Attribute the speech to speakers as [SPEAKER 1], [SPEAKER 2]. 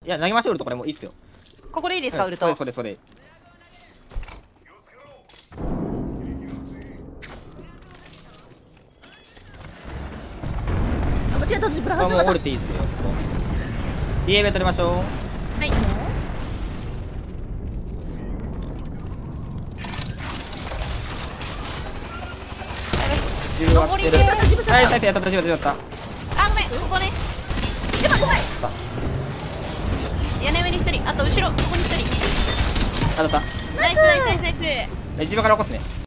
[SPEAKER 1] いや投げましょう。ウルトこれもいいっすよ。
[SPEAKER 2] ここでいいですか、ウルト。
[SPEAKER 1] それ。
[SPEAKER 3] あ、間違えた、私ブラ
[SPEAKER 1] これもう折
[SPEAKER 3] ハズだ。
[SPEAKER 1] れていいっすよ。そこ DA 取りましょう。
[SPEAKER 2] はい。
[SPEAKER 1] 10割ってる。
[SPEAKER 3] 自分
[SPEAKER 1] はい、やった。
[SPEAKER 2] あ、ごめん、ここね。屋根上に1人、あと後ろ、ここに1人。
[SPEAKER 1] 当たった。
[SPEAKER 2] ナイス。
[SPEAKER 1] 自分から起こすね。